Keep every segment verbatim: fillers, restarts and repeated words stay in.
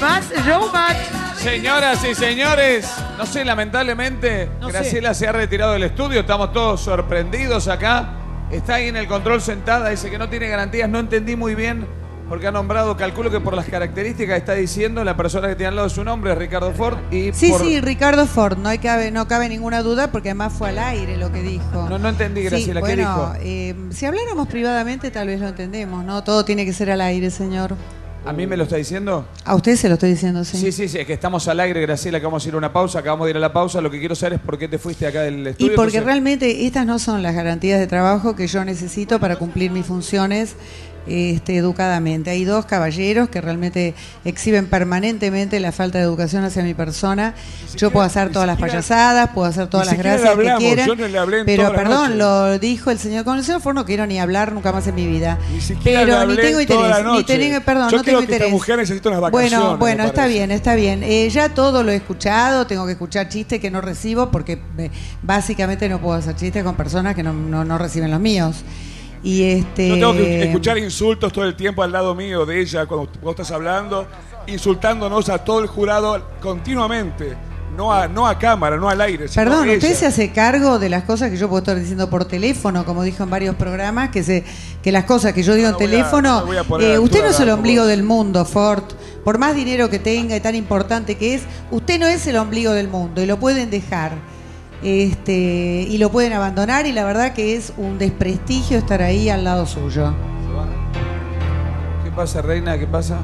más showmatch. Señoras y señores, no sé, lamentablemente, no Graciela sé. se ha retirado del estudio. Estamos todos sorprendidos acá. Está ahí en el control sentada, dice que no tiene garantías. No entendí muy bien porque ha nombrado, calculo que por las características está diciendo la persona que tiene al lado de su nombre es Ricardo Ford. Y sí, por... sí, Ricardo Ford, no, hay cabe, no cabe ninguna duda porque además fue al aire lo que dijo. No, no entendí, Graciela, sí, ¿qué bueno, dijo? Eh, si habláramos privadamente tal vez lo entendemos, ¿no? Todo tiene que ser al aire, señor. ¿A mí me lo está diciendo? A usted se lo estoy diciendo, sí. Sí, sí, sí, es que estamos al aire, Graciela, que vamos a ir a una pausa, acabamos de ir a la pausa. Lo que quiero saber es por qué te fuiste acá del estudio. Y porque Entonces... realmente estas no son las garantías de trabajo que yo necesito para cumplir mis funciones este, educadamente. Hay dos caballeros que realmente exhiben permanentemente la falta de educación hacia mi persona. Yo puedo hacer todas las payasadas, puedo hacer todas las gracias hablamos, que quieran. yo no le hablé en pero toda la perdón, noche. lo dijo el señor. Con el señor Ford no quiero ni hablar nunca más en mi vida. Ni siquiera le Pero hablé ni tengo toda la interés. Ni noche. tengo, perdón, Yo no creo tengo que interés. esta mujer necesita unas vacaciones. Bueno, bueno, me está parece. bien, está bien. Eh, ya todo lo he escuchado, tengo que escuchar chistes que no recibo porque eh, básicamente no puedo hacer chistes con personas que no, no, no reciben los míos. Y este... Yo tengo que escuchar insultos todo el tiempo al lado mío de ella cuando vos estás hablando, insultándonos a todo el jurado continuamente. No a, no a cámara, no al aire. Sino Perdón, ella. usted se hace cargo de las cosas que yo puedo estar diciendo por teléfono, como dijo en varios programas, que se que las cosas que yo digo No, en no voy a- teléfono, no voy a poner eh, a usted no altura es el la ombligo voz. del mundo, Ford. Por más dinero que tenga y tan importante que es, usted no es el ombligo del mundo y lo pueden dejar. Este, y lo pueden abandonar y la verdad que es un desprestigio estar ahí al lado suyo. ¿Qué pasa, reina? ¿Qué pasa?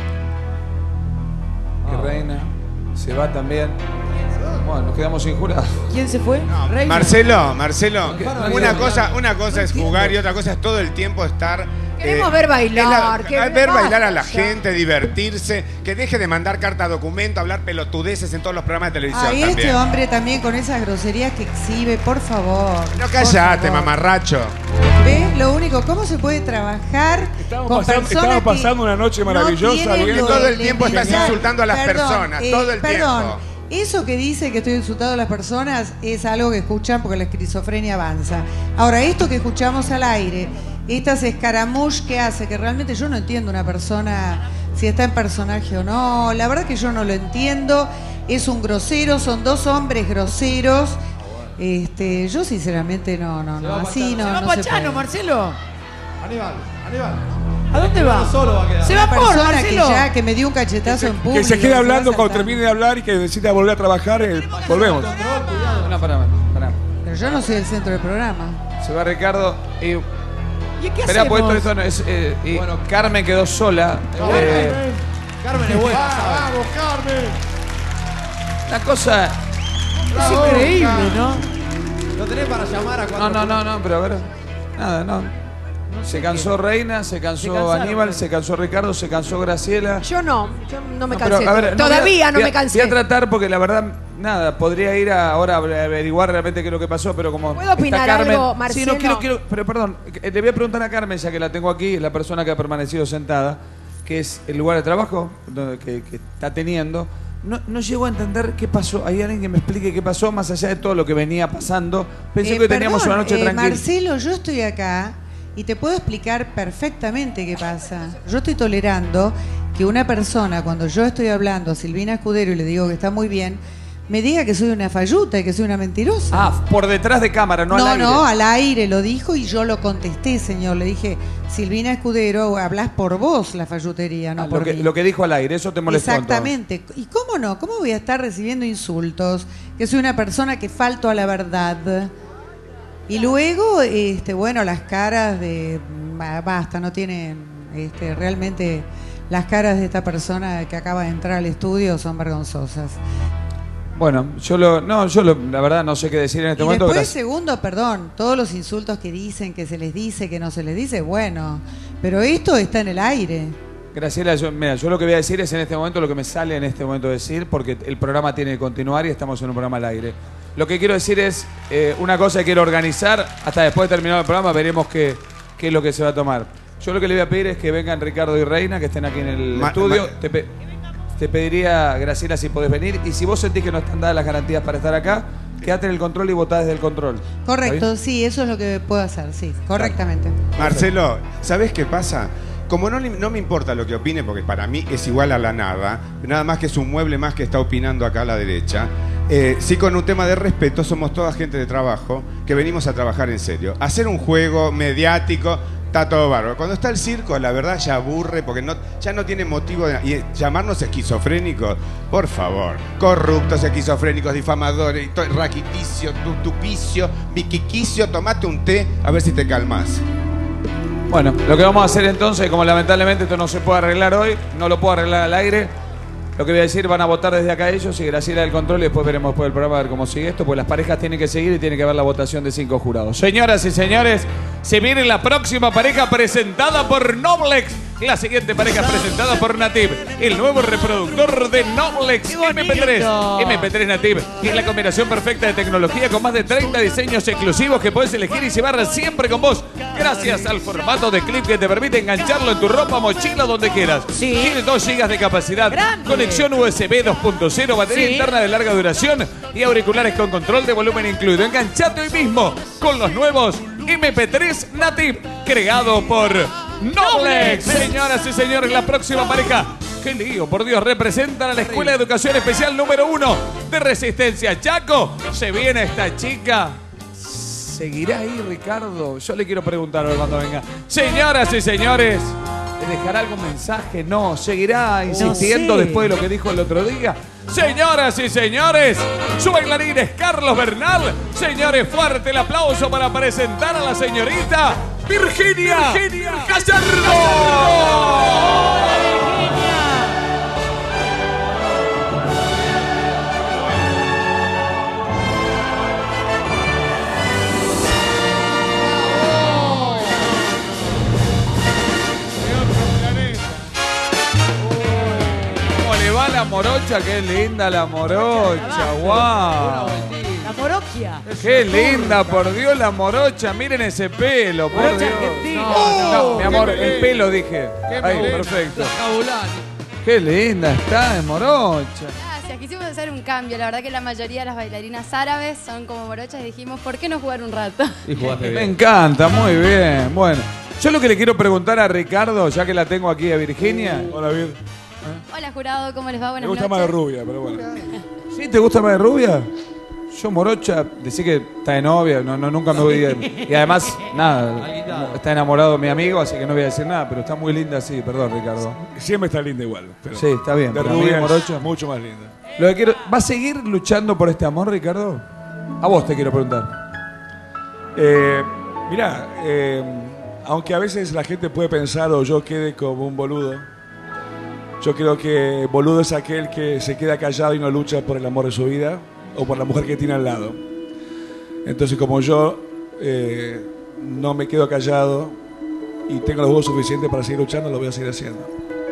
¿Qué reina? Se va también. Bueno, nos quedamos sin jurado. ¿Quién se fue? No, Reina. Marcelo, Marcelo, no una entiendo. cosa, una cosa es jugar y otra cosa es todo el tiempo estar. Queremos ver bailar, es que la- ver bailar a la basta. gente, divertirse, que deje de mandar carta documento, hablar pelotudeces en todos los programas de televisión Ay, también. este hombre también con esas groserías que exhibe, por favor. No por callate, favor. mamarracho. ¿Ves? Lo único, ¿cómo se puede trabajar Estamos con pasando- personas estamos que pasando una noche maravillosa, no tienen bien. lo Todo el de- tiempo de- estás de- insultando a las Perdón, personas, eh, todo el perdón, tiempo. Eso que dice que estoy insultando a las personas es algo que escuchan porque la esquizofrenia avanza. Ahora, esto que escuchamos al aire, estas escaramouches que hace, que realmente yo no entiendo una persona si está en personaje o no, la verdad que yo no lo entiendo, es un grosero, son dos hombres groseros. Este, yo sinceramente no, no, no, así no, Se va no se Pachano, puede. Marcelo. Aníbal, Aníbal. ¿A dónde va? Solo va a quedar. Se va Una por persona que Marcelo. ya que me dio un cachetazo en público. Que se quede va hablando cuando saltando. termine de hablar y que necesita volver a trabajar. eh, volvemos. No, pará, pará. Pero yo no soy el centro del programa. Se va Ricardo y... ¿Y qué Espera, hacemos? pues esto, esto no es... eh, y Carmen quedó sola. Eh, Carmen es buena, ¿sabes? ¡Vamos, Carmen! la cosa... Es increíble, ¿no? Lo tenés para llamar a cuatro. No, no, no, no, pero a ver... Nada, no. Se cansó Reina, se cansó Se cansaron, Aníbal, pero- se cansó Ricardo, se cansó Graciela. Yo no, yo no me No, cansé. pero, a ver, no, Todavía voy a- no voy a- me cansé. Voy a tratar porque la verdad, nada, podría ir a, ahora a averiguar realmente qué es lo que pasó, pero como ¿Puedo opinar está Carmen... algo, Sí, Marcelo? no, quiero, quiero, pero perdón, eh, le voy a preguntar a Carmen, ya que la tengo aquí, es la persona que ha permanecido sentada, que es el lugar de trabajo donde- que, que está teniendo. No, no llego a entender qué pasó. ¿Hay alguien que me explique qué pasó más allá de todo lo que venía pasando? Pensé Eh, que teníamos perdón, una noche eh, tranquila. Marcelo, yo estoy acá y te puedo explicar perfectamente qué pasa. Yo estoy tolerando que una persona, cuando yo estoy hablando a Silvina Escudero y le digo que está muy bien, me diga que soy una falluta y que soy una mentirosa. Ah, por detrás de cámara, no, no, al aire. no, al aire lo dijo y yo lo contesté, señor. Le dije, Silvina Escudero, hablas por vos la fallutería, no Ah, por lo, que, mí. lo que dijo al aire, eso te molestó. Exactamente. ¿Y cómo no? ¿Cómo voy a estar recibiendo insultos? Que soy una persona que falto a la verdad. Y luego, este, bueno, las caras de... bah, Basta, no tienen... Este, realmente las caras de esta persona que acaba de entrar al estudio son vergonzosas. Bueno, yo lo, no, yo lo, la verdad no sé qué decir en este Y momento. después, gracias. segundo, perdón, todos los insultos que dicen, que se les dice, que no se les dice, bueno, pero esto está en el aire. Graciela, yo, mira, yo lo que voy a decir es en este momento lo que me sale en este momento decir, porque el programa tiene que continuar y estamos en un programa al aire. Lo que quiero decir es, eh, una cosa que quiero organizar, hasta después de terminar el programa veremos qué, qué es lo que se va a tomar. Yo lo que le voy a pedir es que vengan Ricardo y Reina, que estén aquí en el Ma- estudio. ma- Te, pe- te pediría, Graciela, si podés venir. Y si vos sentís que no están dadas las garantías para estar acá, quédate en el control y votá desde el control. ¿Está Correcto, bien? sí, eso es lo que puedo hacer, sí, correctamente. Marcelo, ¿sabés qué pasa? como no, no me importa lo que opine, porque para mí es igual a la nada, nada más que es un mueble más que está opinando acá a la derecha, eh, sí, con un tema de respeto, somos toda gente de trabajo que venimos a trabajar en serio. Hacer un juego mediático está todo bárbaro. Cuando está el circo, la verdad ya aburre, porque no, ya no tiene motivo de y llamarnos esquizofrénicos, por favor. Corruptos, esquizofrénicos, difamadores, to- raquiticio, tu- tupicio, biquiquicio, tomate un té a ver si te calmas. Bueno, lo que vamos a hacer entonces, como lamentablemente esto no se puede arreglar hoy, no lo puedo arreglar al aire, lo que voy a decir, van a votar desde acá ellos y Graciela del control y después veremos después del programa a ver cómo sigue esto, pues las parejas tienen que seguir y tiene que haber la votación de cinco jurados. Señoras y señores, se viene la próxima pareja presentada por Noblex. La siguiente pareja presentada por Nativ, el nuevo reproductor de Noblex eme pe tres. eme pe tres Nativ es la combinación perfecta de tecnología con más de treinta diseños exclusivos que puedes elegir y llevar siempre con vos. Gracias al formato de clip que te permite engancharlo en tu ropa, mochila, donde quieras. Sí. Tiene dos gigas de capacidad, ¡Grande! conexión U S B dos punto cero, batería Sí. interna de larga duración y auriculares con control de volumen incluido. Enganchate hoy mismo con los nuevos eme pe tres Nativ, creado por Noblex. Señoras y señores, la próxima pareja, qué lío, por Dios, representan a la Escuela de Educación Especial número uno de Resistencia Chaco. Se viene esta chica. ¿Seguirá ahí, Ricardo? Yo le quiero preguntar a ver cuando venga. Señoras y señores, ¿le dejará algún mensaje? No. ¿Seguirá insistiendo sé. después de lo que dijo el otro día? Señoras y señores, su bailarín es Carlos Bernal. Señores, fuerte el aplauso para presentar a la señorita Virginia, Virginia Gallardo. ¿Cómo le va la morocha? Qué linda la morocha, guau. La moroquia. Qué linda, por Dios, la morocha. Miren ese pelo, por Morocha Dios. argentina. No, no, mi amor, qué el pelo dije. Qué Ahí, melena. perfecto. Cabulani. Qué linda está de morocha. Gracias, quisimos hacer un cambio. La verdad que la mayoría de las bailarinas árabes son como morochas y dijimos, ¿por qué no jugar un rato? Y jugaste Me bien. encanta, muy bien. Bueno, yo lo que le quiero preguntar a Ricardo, ya que la tengo aquí a Virginia. Hola, Vir. Hola, jurado, ¿cómo les va? Me Buenas gusta noches. más de rubia, pero bueno. ¿Sí? ¿Te gusta más de rubia? Yo morocha, decí que está de novia, no, no, nunca me voy a... Y además, nada, Alguita. está enamorado de mi amigo, así que no voy a decir nada, pero está muy linda así, perdón, Ricardo. Siempre está linda igual. Pero Sí, está bien, de pero a mí rubia morocha. es mucho más linda. Lo que quiero, ¿va a seguir luchando por este amor, Ricardo? A vos te quiero preguntar. Eh, mirá, eh, aunque a veces la gente puede pensar o yo quede como un boludo, yo creo que boludo es aquel que se queda callado y no lucha por el amor de su vida o por la mujer que tiene al lado. Entonces, como yo eh, no me quedo callado y tengo los huevos suficientes para seguir luchando, lo voy a seguir haciendo.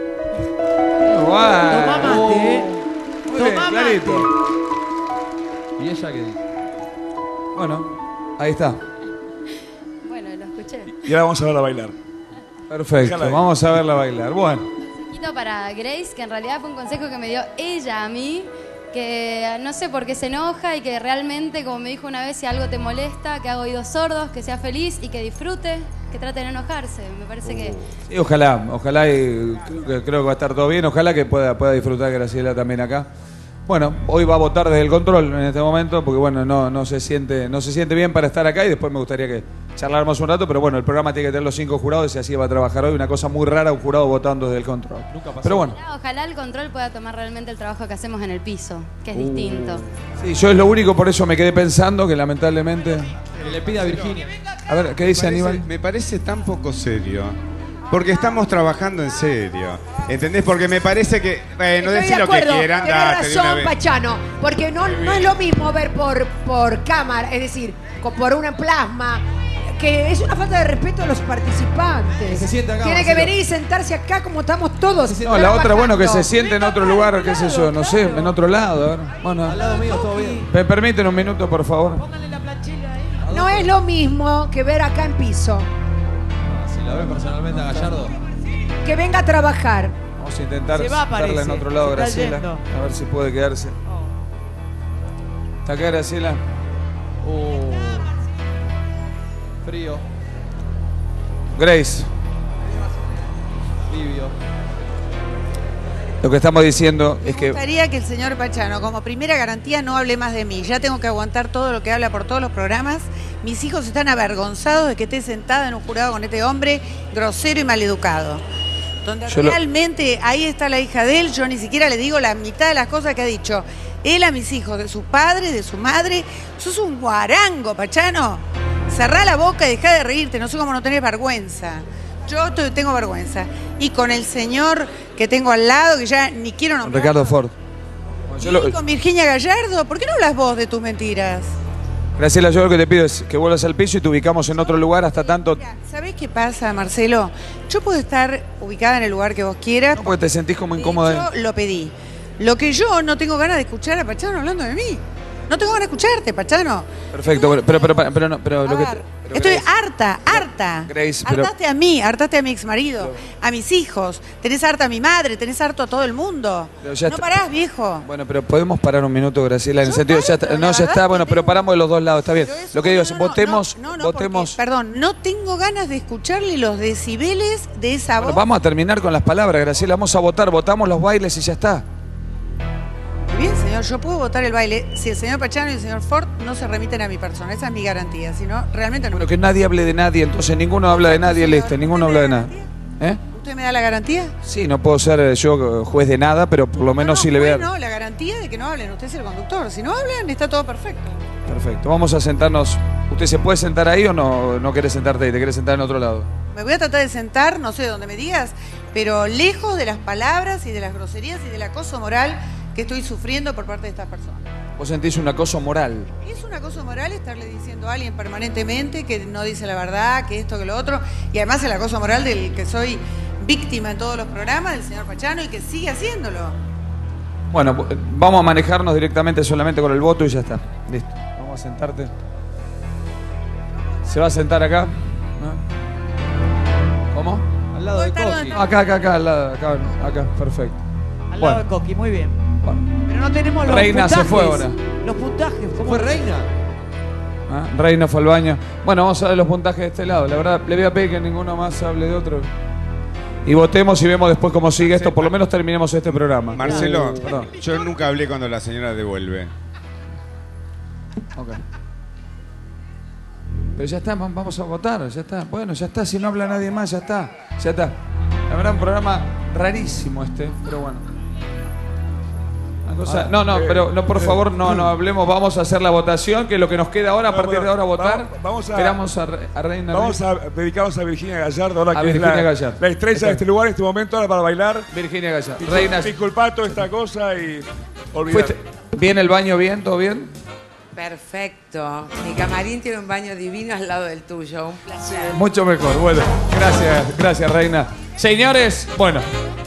Tomá mate, ¿eh? Muy bien, Tomá clarito. ¿Y ella qué dice? Bueno, ahí está. Bueno, lo escuché. Y ahora vamos a verla bailar. Perfecto, Déjala ahí. vamos a verla bailar. Bueno, Quito para Grace, que en realidad fue un consejo que me dio ella a mí, que no sé por qué se enoja y que realmente, como me dijo una vez, si algo te molesta, que haga oídos sordos, que sea feliz y que disfrute, que trate de no enojarse. Me parece que... sí, ojalá, ojalá y creo que, creo que va a estar todo bien, ojalá que pueda, pueda disfrutar Graciela también acá. Bueno, hoy va a votar desde el control en este momento, porque bueno, no, no se siente, no se siente bien para estar acá y después me gustaría que charláramos un rato, pero bueno, el programa tiene que tener los cinco jurados y así va a trabajar hoy, una cosa muy rara, un jurado votando desde el control. Nunca pasó. Pero bueno, Ojalá, ojalá el control pueda tomar realmente el trabajo que hacemos en el piso, que es distinto. sí, yo es lo único, por eso me quedé pensando que lamentablemente... Que le pida a Virginia. A ver, ¿qué dice Me parece- Aníbal? Me parece tan poco serio. Porque estamos trabajando en serio. ¿Entendés? Porque me parece que. Bueno, Estoy decir de lo que acuerdo, quieran, tenés date de una razón, vez. Pachano, porque no, no es lo mismo ver por, por cámara, es decir, co- por una plasma, que es una falta de respeto a los participantes. Que se siente acá, Tiene que Marcelo. venir y sentarse acá como estamos todos. No, la otra, bueno, que se trabajando. siente en otro lugar, qué sé yo, no sé, en otro lado. A ver. Bueno, Al lado mío, todo bien. ¿me permiten un minuto, por favor? Pónganle la planchilla ahí. No es lo mismo que ver acá en piso, Ah, si la ves personalmente a Gallardo. que venga a trabajar. Vamos a intentar Se va, sacarla en parece. otro lado, Se está Graciela. yendo. A ver si puede quedarse. ¿Está acá, Graciela? Uh, frío. Grace. Livio. Lo que estamos diciendo es Me que... gustaría que el señor Pachano, como primera garantía, no hable más de mí. Ya tengo que aguantar todo lo que habla por todos los programas. Mis hijos están avergonzados de que esté sentada en un jurado con este hombre grosero y maleducado. Donde Yo lo- realmente ahí está la hija de él, yo ni siquiera le digo la mitad de las cosas que ha dicho. Él a mis hijos, de su padre, de su madre. Sos un guarango, Pachano. Cerrá la boca y dejá de reírte, no sé cómo no tenés vergüenza. Yo te- tengo vergüenza. Y con el señor que tengo al lado, que ya ni quiero nombrar. Ricardo Ford. Yo Y lo- con Virginia Gallardo, ¿por qué no hablas vos de tus mentiras? Graciela, yo lo que te pido es que vuelvas al piso y te ubicamos en otro lugar hasta tanto... Mira, ¿sabés qué pasa, Marcelo? Yo puedo estar ubicada en el lugar que vos quieras. No, porque te sentís como De incómoda. hecho, lo pedí. Lo que yo no tengo ganas de escuchar a Pachano hablando de mí. No tengo ganas de escucharte, Pachano. Perfecto, pero, pero, pero, pero, no, pero lo A que... ver, pero estoy Grace, harta, harta. Grace, pero- Hartaste a mí, hartaste a mi exmarido, a mis hijos. Tenés harta a mi madre, tenés harto a todo el mundo. Pero ya No está- parás, viejo. Bueno, pero podemos parar un minuto, Graciela, en el Yo sentido... paro, Ya está, pero no, la ya verdad está, que bueno, pero tengo- paramos de los dos lados, está bien. Pero eso- Lo que digo es, no, no, votemos, no, no, no, votemos... porque, perdón, no tengo ganas de escucharle los decibeles de esa Bueno, voz. vamos a terminar con las palabras, Graciela, vamos a votar, votamos los bailes y ya está. Muy bien, señor, yo puedo votar el baile si el señor Pachano y el señor Ford no se remiten a mi persona. Esa es mi garantía, si no, realmente no. Bueno, que nadie hable de nadie, entonces ninguno habla de nadie, listo, ninguno habla de nada. ¿Eh? ¿Usted me da la garantía? Sí, no puedo ser eh, yo eh, juez de nada, pero por lo menos no, sí le voy a... No, la garantía de que no hablen. Usted es el conductor. Si no hablan, está todo perfecto. Perfecto, vamos a sentarnos. ¿Usted se puede sentar ahí o no, no querés sentarte ahí? ¿Te querés sentar en otro lado? Me voy a tratar de sentar, no sé dónde me digas, pero lejos de las palabras y de las groserías y del acoso moral que estoy sufriendo por parte de estas personas. ¿Vos sentís un acoso moral? Es un acoso moral estarle diciendo a alguien permanentemente que no dice la verdad, que esto, que lo otro, y además el acoso moral del que soy víctima en todos los programas, del señor Pachano, y que sigue haciéndolo. Bueno, bu- vamos a manejarnos directamente solamente con el voto y ya está. Listo. Vamos a sentarte. ¿Se va a sentar acá? ¿No? ¿Cómo? Al lado de Voy a estar Coqui. donde- Acá, acá, acá, al lado, acá, acá, perfecto. Al Bueno. lado de Coqui, muy bien. Bueno. Pero no tenemos los Reina se puntajes. fue ahora. Los puntajes. ¿cómo ¿Fue Reina? ¿Ah? Reina fue al baño. Bueno, vamos a ver los puntajes de este lado. La verdad, le voy a pedir que ninguno más hable de otro. Y votemos y vemos después cómo sigue esto. Por lo menos terminemos este programa. Marcelo, Uh, perdón. yo nunca hablé cuando la señora devuelve. Ok. Pero ya está, va- vamos a votar, ya está. Bueno, ya está, si no habla nadie más, ya está. Ya está. La verdad, un programa rarísimo este, pero bueno. Una cosa- Ah, no, no, eh, pero no, por eh, favor, no, no hablemos. Vamos a hacer la votación, que es lo que nos queda ahora, a No, partir bueno, de ahora votar. vamos- vamos a- Esperamos a, Re- a Reina. Vamos a dedicarnos a Virginia Gallardo, ahora A que Virginia es la, Gallardo. la estrella Está. de este lugar en este momento, ahora para bailar. Virginia Gallardo. Discul- Reina, Disculpa toda esta cosa y olvidar. ¿fuiste bien el baño, bien, todo bien? Perfecto. Mi camarín tiene un baño divino al lado del tuyo. Un placer. Mucho mejor. Bueno, gracias, gracias, Reina. Señores, bueno,